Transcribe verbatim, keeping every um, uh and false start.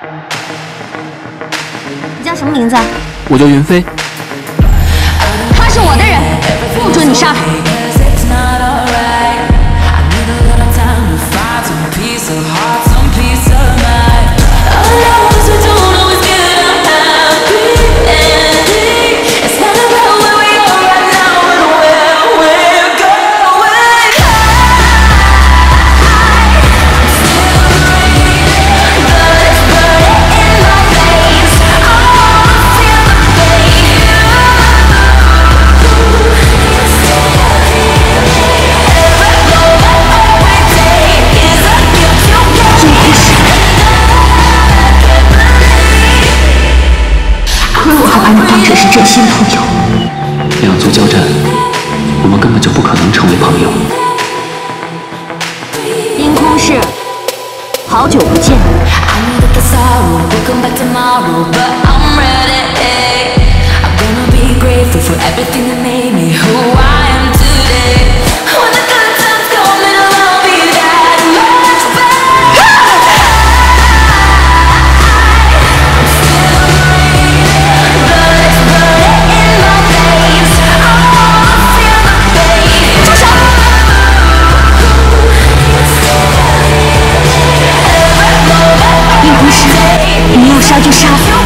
你叫什么名字？ 我叫云飞。 他是我的人，不准你杀。 把你当成是真心朋友， 两族交战，我们根本就不可能成为朋友。 阴空市，好久不见。你要杀就杀。